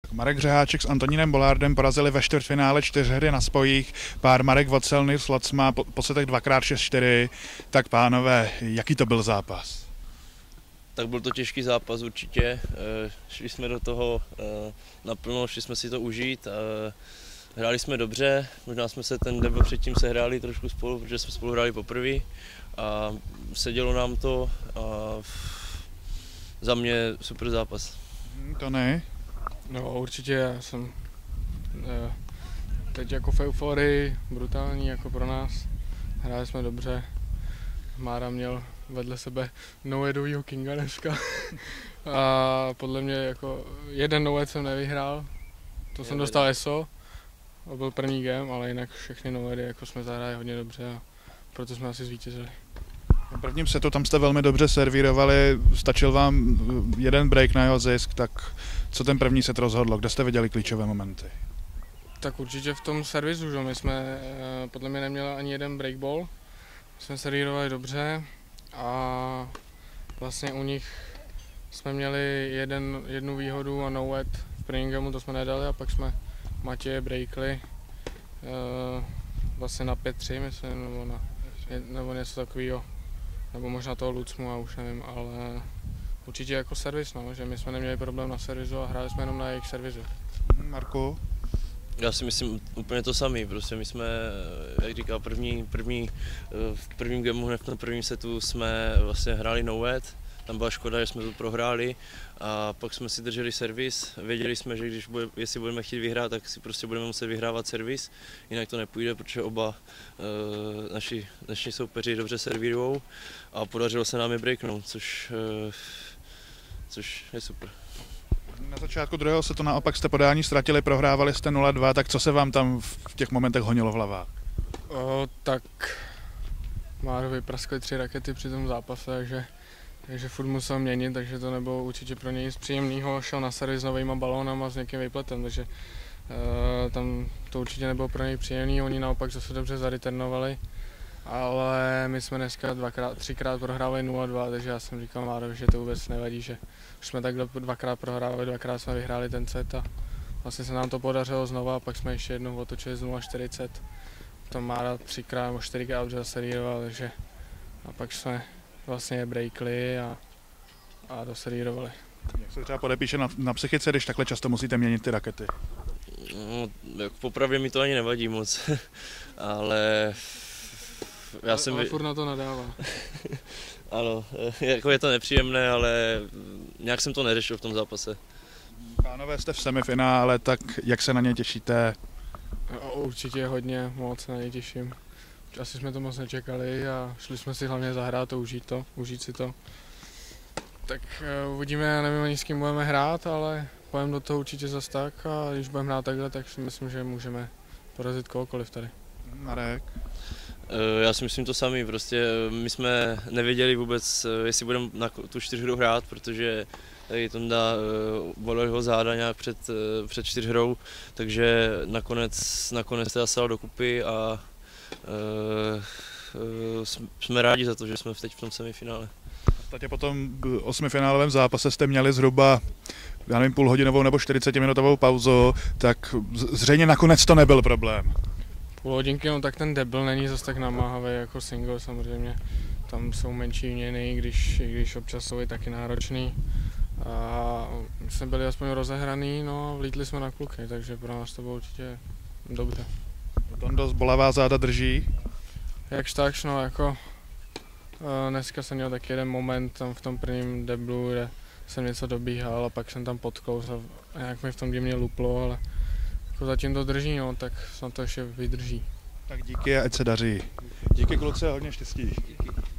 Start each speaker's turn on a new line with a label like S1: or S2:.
S1: Marek Řeháček s Antonínem Bolárdem porazili ve čtvrtfinále 4 hry na spojích. Pár Marek Vocelny s Lacma po setech 2x6-4. Tak pánové, jaký to byl zápas?
S2: Tak byl to těžký zápas určitě. Šli jsme do toho naplno, šli jsme si to užít. Hráli jsme dobře, možná jsme se ten debl předtím sehráli trošku spolu, protože jsme spolu hráli poprvé a sedělo nám to a za mě super zápas.
S1: To ne?
S3: No určitě, já jsem teď jako v euforii, brutální jako pro nás. Hráli jsme dobře, Mára měl vedle sebe no-edovýho kinga dneska a podle mě jako jeden no-ed jsem nevyhrál, to jsem dostal ESO. To byl první game, ale jinak všechny novedy jako jsme zahráli hodně dobře a proto jsme asi zvítězili.
S1: V prvním setu tam jste velmi dobře servírovali, stačil vám jeden break na jeho zisk, tak co ten první set rozhodlo, kde jste viděli klíčové momenty?
S3: Tak určitě v tom servisu, že my jsme podle mě neměli ani jeden breakball, jsme servírovali dobře a vlastně u nich jsme měli jednu výhodu a no-ed v prvním gameu, to jsme nedali a pak jsme Matěje breakli vlastně na 5-3, myslím, nebo něco takového, nebo možná toho Lucmu, já už nevím, ale určitě jako servis, no, že my jsme neměli problém na servisu a hráli jsme jenom na jejich servisu.
S1: Marku?
S2: Já si myslím úplně to samé, prostě my jsme, jak říkal, v prvním gameu, hned na prvním setu jsme vlastně hráli no-ed. Tam byla škoda, že jsme to prohráli a pak jsme si drželi servis. Věděli jsme, že jestli budeme chtít vyhrát, tak si prostě budeme muset vyhrávat servis, jinak to nepůjde, protože oba naši soupeři dobře servírujou a podařilo se nám je breaknout, což je super.
S1: Na začátku druhého setu naopak jste podání ztratili, prohrávali jste 0-2, tak co se vám tam v těch momentech honilo v hlavách?
S3: Tak Márovi praskly 3 rakety při tom zápase, takže furt musel měnit, takže to nebylo určitě pro něj nic příjemného. Šel na servis s novýma balónama s někým vejpletem, takže tam to určitě nebylo pro něj příjemný. Oni naopak zase dobře zareturnovali, ale my jsme dneska 3krát prohrávali 0-2, takže já jsem říkal Márovi, že to vůbec nevadí, že už jsme takhle 2krát prohrávali, 2krát jsme vyhráli ten set a vlastně se nám to podařilo znova a pak jsme ještě jednou otočili z 0-40. Tam Mára 3krát nebo 4krát dobře zaservíroval, takže a pak jsme vlastně breakli a doservírovali.
S1: Jak se třeba podepíše na psychice, když takhle často musíte měnit ty rakety?
S2: No, popravdě mi to ani nevadí moc, ale já jsem...
S3: Ale furt na to nadává.
S2: Ano, jako je to nepříjemné, ale nějak jsem to neřešil v tom zápase.
S1: Pánové, jste v semifinále, tak jak se na ně těšíte?
S3: Určitě hodně, moc na ně těším. Asi jsme to moc nečekali a šli jsme si hlavně zahrát a užít si to. Tak uvidíme, já nevím ani s kým budeme hrát, ale půjdeme do toho určitě zas tak a když budeme hrát takhle, tak si myslím, že můžeme porazit kohokoliv tady.
S1: Marek?
S2: Já si myslím to samý, prostě my jsme nevěděli vůbec, jestli budeme na tu 4 hrát, protože tady Tonda bolel jeho záda nějak před 4 hrou, takže nakonec to dal dokupy a jsme rádi za to, že jsme teď v tom semifinále.
S1: Po tom 8finálovém zápase jste měli zhruba, já nevím, půlhodinovou nebo 40minutovou pauzu, tak zřejmě nakonec to nebyl problém.
S3: Půl hodinky, no tak ten debl není zase tak namáhavý jako single samozřejmě. Tam jsou menší měny, když občas jsou i taky náročný. A my jsme byli aspoň rozehraný, no a vlítli jsme na kluky, takže pro nás to bylo určitě dobře.
S1: Potom dost bolavá záda drží?
S3: Jakž takž, no jako dneska jsem měl taky jeden moment tam v tom prvním deblu, kde jsem něco dobíhal a pak jsem tam potkous a nějak mi v tom mě luplo, ale jako zatím to drží, no, tak snad to ještě vydrží.
S1: Tak díky a ať se daří. Díky kluci a hodně štěstí.
S2: Díky.